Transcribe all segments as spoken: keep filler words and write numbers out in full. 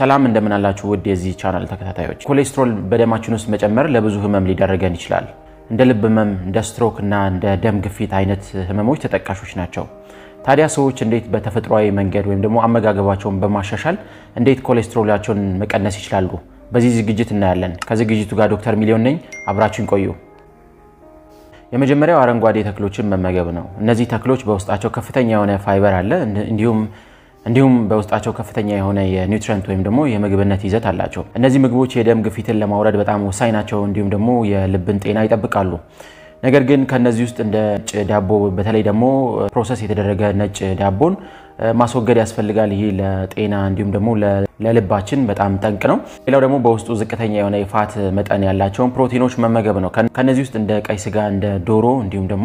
ሰላም እንደምን አላችሁ ውድ የዚህ ቻናል ተከታታዮች ኮሌስትሮል በደማችን ውስጥ መጨመር ለብዙ ህመም ሊዳረገን ይችላል እንደ ልብ ህመም እንደ ስትሮክ እና እንደ ደም ግፊት አይነት ህመሞች ተጠቃሾች ናቸው ታዲያ ሰዎች እንዴት በተፈጥሯዊ መንገድ ወይም ደግሞ አመጋገባቸውን በማሻሻል እንዴት ኮሌስትሮላቸውን መቀነስ ይችላሉ በዚህ ዝግጅት እናያለን ከዝግጅቱ ጋር ዶክተር ሚሊዮን ነኝ አብራችሁን ቆዩ የመጀመሪያው አረንጓዴ ተክሎችን መመገብ ነው እነዚህ ተክሎች በውስጣቸው ከፍተኛ የሆነ ፋይበር አለ እንዲሁም እንዲሁም በውስጣቸው ከፍተኛ የሆነ የኒውትሪየንት ወይም ደግሞ የምግብነት ይዘት አላቸው እነዚህ ምግቦች የደም ግፊትን ለማውረድ በጣም ወሳኝ ናቸው እንዲሁም ደግሞ የልብን ጤና ይጠብቃሉ ነገር ግን ከነዚህ ውስጥ እንደ ዳቦ በተለይ ደግሞ ፕሮሰስ የተደረገ ነጭ ዳቦን ማስወገድ ያስፈልጋል ይሄ ለጤና እንዲሁም ደግሞ ለልባችን በጣም ጠንቅ ነው ሌላው ደግሞ በውስጡ ዝቅተኛ የሆነ የፋት መጠን ያላቸው ፕሮቲኖች መመገብ ነው ከነዚህ ውስጥ እንደ ቀይ ስጋ እንደ ዶሮ እንዲሁም ደግሞ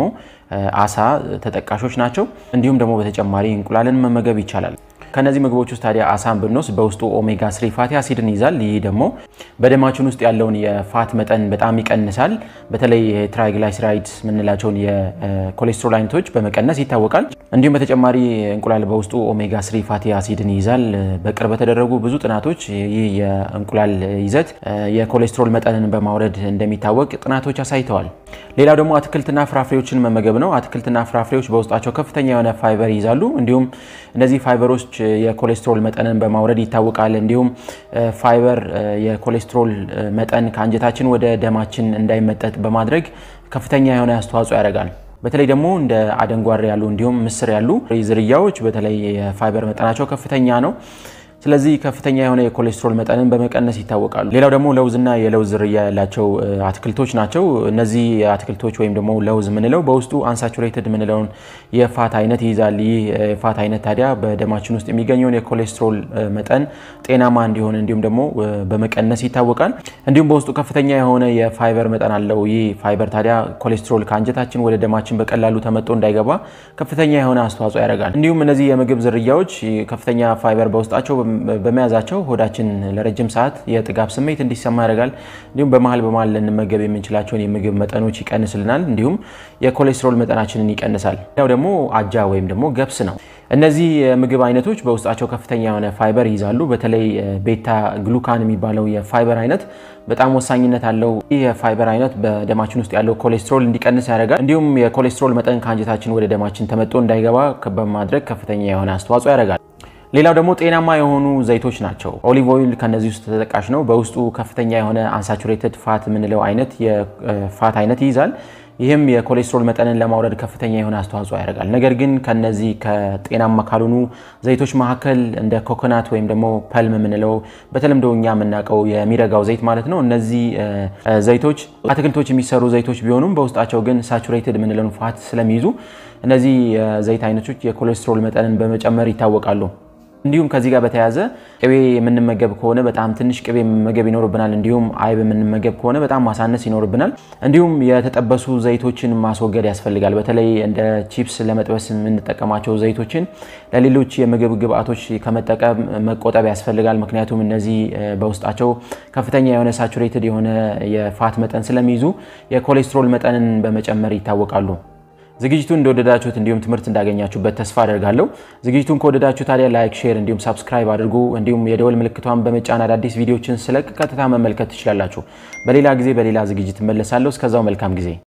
አሳ ተጠቃሾች ናቸው እንዲሁም ደግሞ በተጨማሪ እንቁላልን መመገብ ይቻላል ከነዚህ ምግቦች ውስጥ ታዲያ አሳን ብንወስድ በውስጡ ኦሜጋ ስሪ ፋቲ አሲድን ይዛል ይሄ ደግሞ በደማችን ውስጥ ያለውን የፋት መጠን በጣም ይቀንሳል በተለይ ትራይግላይሰራይድስ ምንላቸውን የኮሌስትሮል አይነቶች በመቀነስ ይታወቃል እንዲሁም በተጨማሪ እንቁላል በውስጡ ኦሜጋ ስሪ ፋቲ አሲድን ይዛል በቅርብ ተደረጉ ብዙ ጥናቶች ይሄ የእንቁላል ይዘት የኮሌስትሮል መጠንን በማውረድ እንደሚታወቅ ጥናቶች አሳይተዋል ሌላው ደግሞ አትክልትና ፍራፍሬዎችን መመገብ ነው አትክልትና ፍራፍሬዎች በውስጣቸው ከፍተኛ የሆነ ፋይበር ይዛሉ እንዲሁም እነዚህ ፋይበሮች የኮሌስትሮል መጠንን በማውረድ ይታወቃል እንዲሁም ፋይበር የኮሌስትሮል መጠን ከአንጀታችን ወደ ደማችን እንዳይመጠጥ በማድረግ ከፍተኛ የሆነ አስተዋጽኦ ያደርጋል በተለይ ደግሞ እንደ አደንጓሬ ያሉ እንዲሁም ምስር ያሉ ዝርያዎች በተለይ የፋይበር መጠናቸው ከፍተኛ ነው ስለዚህ ከፍተኛ የሆነ የኮሌስትሮል መጠንን በመቀነስ ይታወቃሉ ሌላው ደግሞ ለውዝና የለውዝ ዝርያ ያላቸው አትክልቶች ናቸው እነዚህ አትክልቶች ወይም ደግሞ ለውዝ ምንለው በውስጡ አንሳቹሬትድ ምንለውን የፋት አይነት ይዛል ይህ የፋት አይነት ታዲያ በደማችን ውስጥ የሚገኘውን የኮሌስትሮል መጠን ጤናማ እንዲሆን እንዲሁም ደግሞ በመቀነስ ይታወቃል እንዲሁም በውስጡ ከፍተኛ የሆነ የፋይበር መጠን አለው ይህ ፋይበር ታዲያ ኮሌስትሮል ከአንጀታችን ወደ ደማችን በቀላሉ ተመጥቶ እንዳይገባ ከፍተኛ የሆነ አስተዋጽኦ ያደርጋል እንዲሁም እነዚህ የምግብ ዝርያዎች ከፍተኛ ፋይበር በውስጣቸው በመያዛቸው ሆዳችን ለረጅም ሰዓት የጥጋብ ስሜት እንዲሰማ ያደርጋል እንዲሁም በመሃል በመሃል ለንመገብ የምንችላቸውን የምግብ መጠኖች ይቀንስልናል እንዲሁም የኮሌስትሮል መጠናችንን ይቀንሳል ያው ደግሞ አጃ ወይም ደግሞ ገብስ ነው እነዚህ ምግብ አይነቶች በውስጣቸው ከፍተኛ የሆነ ፋይበር ይዛሉ በተለይ ቤታ ግሉካን የሚባለው የፋይበር አይነት በጣም ወሳኝነት አለው ይህ የፋይበር አይነት በደማችን ውስጥ ያለው ኮሌስትሮል እንዲቀንስ ያደርጋል እንዲሁም የኮሌስትሮል መጠን ከአንጀታችን ወደ ደማችን ተመጥቶ እንዳይገባ በማድረግ ከፍተኛ የሆነ አስተዋጽኦ ያደርጋል ሌላው ደግሞ ጤናማ የሆኑ ዘይቶች ናቸው ኦሊቭ ኦይል ከነዚህ ውስጥ ተጠቃሽ ነው በውስጡ ከፍተኛ የሆነ አንሳቹሬትድ ፋት ምንለው አይነት የፋት አይነት ይይዛል ይህም የኮሌስትሮል መጠንን ለማውረድ ከፍተኛ የሆነ አስተዋጽኦ ያደርጋል ነገር ግን ከነዚህ ከጤናማ ካልሆኑ ዘይቶች መካከል እንደ ኮኮናት ወይም ደግሞ ፐልም ምንለው በተለምዶ እኛ የምናውቀው የሚረጋው ዘይት ማለት ነው እነዚህ ዘይቶች አትክልቶች የሚሰሩ ዘይቶች ቢሆኑም በውስጣቸው ግን ሳቹሬትድ ምንለው ፋት ስለሚይዙ እነዚህ ዘይት አይነቶች የኮሌስትሮል መጠንን በመጨመር ይታወቃሉ እንዲሁም ከዚህ ጋር በተያያዘ ቅቤ የምንመገብ ከሆነ በጣም ትንሽ ቅቤ መመገብ ይኖርብናል እንዲሁም አይብ የምንመገብ ከሆነ በጣም ማሳነስ ይኖርብናል እንዲሁም የተጠበሱ ዘይቶችን ማስወገድ ያስፈልጋል በተለይ እንደ ቺፕስ ለመጥበስ የምንጠቀማቸው ዘይቶችን ለሌሎች የምግብ ግብአቶች ከመጠቀም መቆጠብ ያስፈልጋል ምክንያቱም እነዚህ በውስጣቸው ከፍተኛ የሆነ ሳቹሬትድ የሆነ የፋት መጠን ስለሚይዙ የኮሌስትሮል መጠንን በመጨመር ይታወቃሉ ዝግጅቱን እንደወደዳችሁት እንዲሁም ትምህርት እንዳገኛችሁበት ተስፋ አደርጋለሁ ዝግጅቱን ከወደዳችሁ ታዲያ ላይክ ሼር እንዲሁም ሰብስክራይብ አድርጉ እንዲሁም የደወል ምልክቷን በመጫን አዳዲስ ቪዲዮዎችን ስለቅ ቀጥታ መመልከት ትችላላችሁ በሌላ ጊዜ በሌላ ዝግጅት መለሳለሁ እስከዛው መልካም ጊዜ